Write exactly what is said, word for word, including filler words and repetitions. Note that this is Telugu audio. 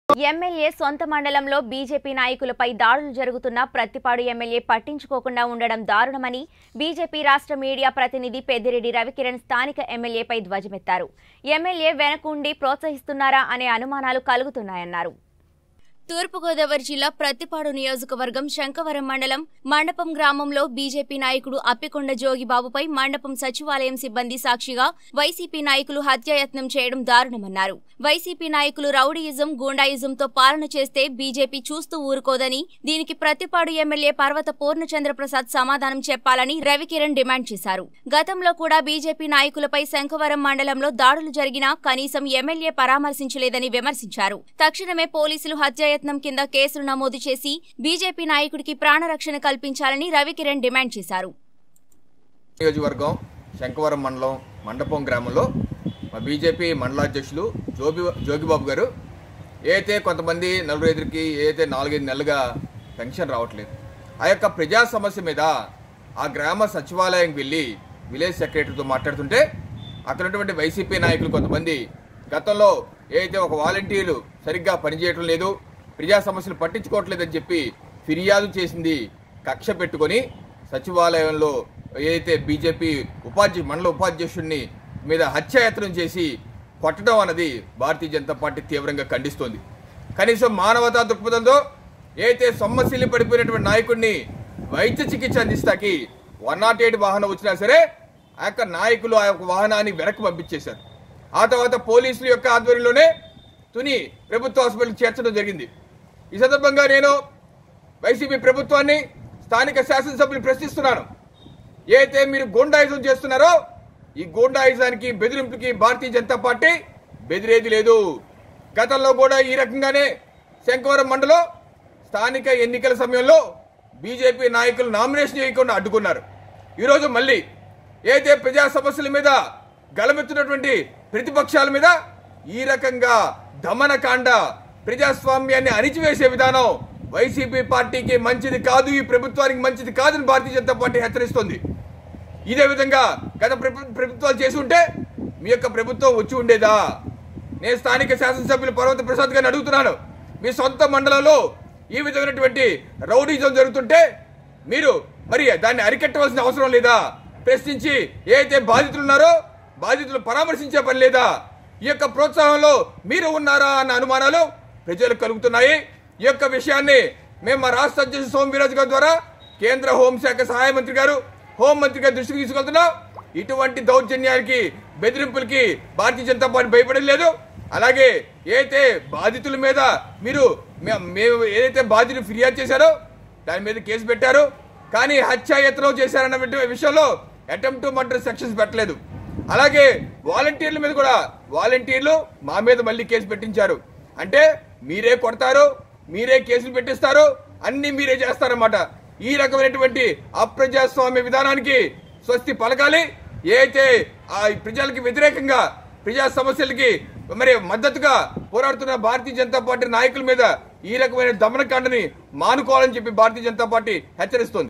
ఎమ్మెల్యే సొంత మండలంలో బీజేపీ నాయకులపై దాడులు జరుగుతున్న ప్రతిపాడు ఎమ్మెల్యే పట్టించుకోకుండా ఉండడం దారుణమని బీజేపీ రాష్ట్ర మీడియా ప్రతినిధి పెద్దిరెడ్డి రవికిరణ్ స్థానిక ఎమ్మెల్యేపై ధ్వజమెత్తారు. ఎమ్మెల్యే వెనకుండి ప్రోత్సహిస్తున్నారా అనే అనుమానాలు కలుగుతున్నాయన్నారు. తూర్పుగోదావరి జిల్లా ప్రతిపాడు నియోజకవర్గం శంకవరం మండలం మండపం గ్రామంలో బీజేపీ నాయకుడు అప్పికొండ జోగిబాబుపై మండపం సచివాలయం సిబ్బంది సాక్షిగా వైసీపీ నాయకులు హత్యాయత్నం చేయడం దారుణమన్నారు. వైసీపీ నాయకులు రౌడీయిజం, గూండాయిజంతో పాలన చేస్తే బీజేపీ చూస్తూ ఊరుకోదని, దీనికి ప్రతిపాడు ఎమ్మెల్యే పర్వత పూర్ణచంద్రప్రసాద్ సమాధానం చెప్పాలని రవికిరణ్ డిమాండ్ చేశారు. గతంలో కూడా బీజేపీ నాయకులపై శంకవరం మండలంలో దాడులు జరిగినా కనీసం ఎమ్మెల్యే పరామర్శించలేదని విమర్శించారు. తక్షణమే పోలీసులు హత్యాయత్నం కింద కేసులు నమోదు చేసి బీజేపీ నాయకుడికి ప్రాణరక్షణ కల్పించాలని రవికిరణ్ డిమాండ్ చేశారు. నియోజకవర్గం శంకవరం మండలం మండపం గ్రామంలో మా బీజేపీ మండలాధ్యక్షులు జోగి జోగిబాబు గారు ఏదైతే కొంతమంది నలుగురు ఎదురికి ఏదైతే నాలుగైదు నెలలుగా పెన్షన్ రావట్లేదు, ఆ యొక్క ప్రజా సమస్య మీద ఆ గ్రామ సచివాలయంకి వెళ్ళి విలేజ్ సెక్రటరీతో మాట్లాడుతుంటే అక్కడ ఉన్నటువంటి వైసీపీ నాయకులు కొంతమంది గతంలో ఏదైతే ఒక వాలంటీర్లు సరిగ్గా పనిచేయటం లేదు, ప్రజా సమస్యలు పట్టించుకోవట్లేదని చెప్పి ఫిర్యాదు చేసింది కక్ష పెట్టుకొని సచివాలయంలో ఏదైతే బీజేపీ ఉపాధ్యక్ష మండల ఉపాధ్యక్షుడిని మీద హత్యాయత్నం చేసి కొట్టడం అన్నది భారతీయ జనతా పార్టీ తీవ్రంగా ఖండిస్తోంది. కనీసం మానవతా దృక్పథంతో ఏదైతే సొమ్మశీలి పడిపోయినటువంటి నాయకుడిని వైద్య చికిత్స అందిస్తాకి వన్ నాట్ ఎయిట్ వాహనం వచ్చినా సరే ఆ యొక్క నాయకులు ఆ యొక్క వాహనాన్ని వెనక్కి పంపించేశారు. ఆ తర్వాత పోలీసుల యొక్క ఆధ్వర్యంలోనే తుని ప్రభుత్వ హాస్పిటల్ చేర్చడం జరిగింది. ఈ సందర్భంగా నేను వైసీపీ ప్రభుత్వాన్ని, స్థానిక శాసనసభ్యులు ప్రశ్నిస్తున్నాను. ఏదైతే మీరు గూండాయిజం చేస్తున్నారో ఈ గూండాయిజానికి, బెదిరింపుకి భారతీయ జనతా పార్టీ బెదిరేది లేదు. గతంలో కూడా ఈ రకంగానే శంకవరం మండలం స్థానిక ఎన్నికల సమయంలో బీజేపీ నాయకులు నామినేషన్ చేయకుండా అడ్డుకున్నారు. ఈరోజు మళ్ళీ ఏదైతే ప్రజా సమస్యల మీద గలమెత్తున్నటువంటి ప్రతిపక్షాల మీద ఈ రకంగా దమనకాండ, ప్రజాస్వామ్యాన్ని అణిచివేసే విధానం వైసీపీ పార్టీకి మంచిది కాదు, ఈ ప్రభుత్వానికి మంచిది కాదని భారతీయ జనతా పార్టీ హెచ్చరిస్తోంది. ఇదే విధంగా గత ప్రభుత్వాలు చేసి ఉంటే మీ యొక్క ప్రభుత్వం వచ్చి ఉండేదా? నేను స్థానిక శాసనసభ్యులు పర్వత ప్రసాద్ గారిని అడుగుతున్నాను. మీ సొంత మండలంలో ఈ విధమైనటువంటి రౌడీజం జరుగుతుంటే మీరు మరి దాన్ని అరికట్టవలసిన అవసరం లేదా? ప్రశ్నించి ఏదైతే బాధితులు ఉన్నారో బాధితులు పరామర్శించే పని లేదా? ఈ యొక్క ప్రోత్సాహంలో మీరు ఉన్నారా అన్న అనుమానాలు ప్రజలకు కలుగుతున్నాయి. ఈ యొక్క విషయాన్ని మేము మా రాష్ట్ర అధ్యక్షుడు సోమవీరాజు గారి ద్వారా కేంద్ర హోంశాఖ సహాయ మంత్రి గారు, హోంమంత్రి గారి దృష్టికి తీసుకెళ్తున్నాం. ఇటువంటి దౌర్జన్యానికి, బెదిరింపులకి భారతీయ జనతా పార్టీ భయపడడం లేదు. అలాగే ఏదైతే బాధితుల మీద మీరు మేము ఏదైతే బాధితులు ఫిర్యాదు చేశారో దాని మీద కేసు పెట్టారు, కానీ హత్యాయత్నం చేశారన్న విషయంలో అటెంప్ట్ టు మర్డర్ సెక్షన్స్ పెట్టలేదు. అలాగే వాలంటీర్ల మీద కూడా వాలంటీర్లు మా మీద మళ్ళీ కేసు పెట్టించారు. అంటే మీరే కొడతారు, మీరే కేసులు పెట్టిస్తారు, అన్ని మీరే చేస్తారన్నమాట. ఈ రకమైనటువంటి అప్రజాస్వామ్య విధానానికి స్వస్తి పలకాలి. ఏదైతే ఆ ప్రజలకి వ్యతిరేకంగా ప్రజా సమస్యలకి మరి మద్దతుగా పోరాడుతున్న భారతీయ జనతా పార్టీ నాయకుల మీద ఈ రకమైన దమనకాండని మానుకోవాలని చెప్పి భారతీయ జనతా పార్టీ హెచ్చరిస్తోంది.